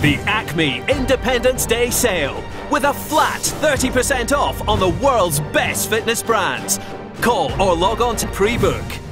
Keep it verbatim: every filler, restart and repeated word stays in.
The Acme Independence Day Sale with a flat thirty percent off on the world's best fitness brands. Call or log on to pre-book.